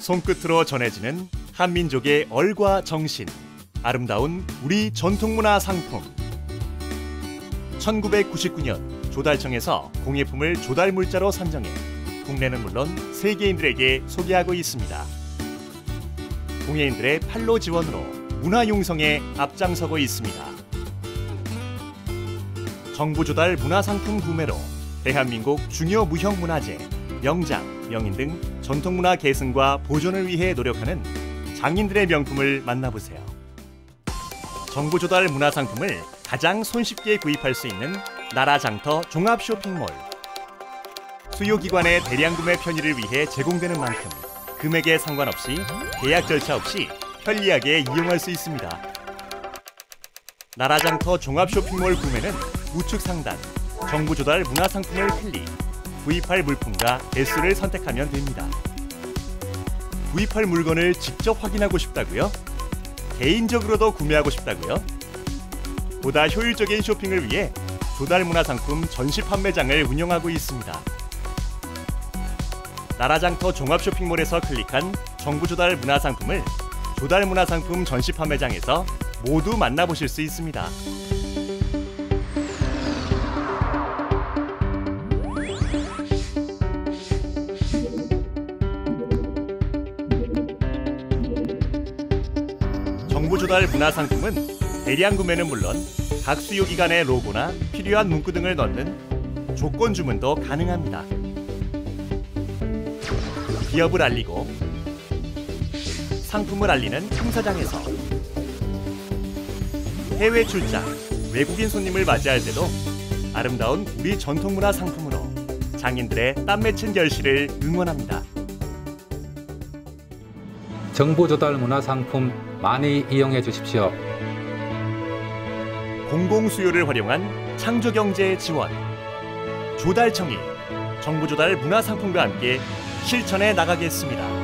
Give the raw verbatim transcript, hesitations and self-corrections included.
손끝으로 전해지는 한민족의 얼과 정신, 아름다운 우리 전통문화 상품. 천구백구십구 년 조달청에서 공예품을 조달물자로 선정해 국내는 물론 세계인들에게 소개하고 있습니다. 공예인들의 판로 지원으로 문화 융성에 앞장서고 있습니다. 정부 조달 문화상품 구매로 대한민국 중요 무형문화재, 명장, 명인 등 전통문화 계승과 보존을 위해 노력하는 장인들의 명품을 만나보세요. 정부 조달 문화상품을 가장 손쉽게 구입할 수 있는 나라장터 종합쇼핑몰. 수요기관의 대량 구매 편의를 위해 제공되는 만큼 금액에 상관없이 계약 절차 없이 편리하게 이용할 수 있습니다. 나라장터 종합쇼핑몰 구매는 우측 상단 정부 조달 문화상품을 클릭, 구입할 물품과 개수를 선택하면 됩니다. 구입할 물건을 직접 확인하고 싶다고요? 개인적으로도 구매하고 싶다고요? 보다 효율적인 쇼핑을 위해 조달 문화상품 전시 판매장을 운영하고 있습니다. 나라장터 종합쇼핑몰에서 클릭한 정부 조달 문화상품을 조달 문화상품 전시 판매장에서 모두 만나보실 수 있습니다. 정부 조달 문화상품은 대량 구매는 물론 각 수요기관의 로고나 필요한 문구 등을 넣는 조건 주문도 가능합니다. 기업을 알리고 상품을 알리는 행사장에서 해외 출장, 외국인 손님을 맞이할 때도 아름다운 우리 전통문화 상품으로 장인들의 땀 맺힌 결실을 응원합니다. 정부 조달 문화상품 많이 이용해 주십시오. 공공수요를 활용한 창조경제 지원. 조달청이 정부 조달 문화상품과 함께 실천해 나가겠습니다.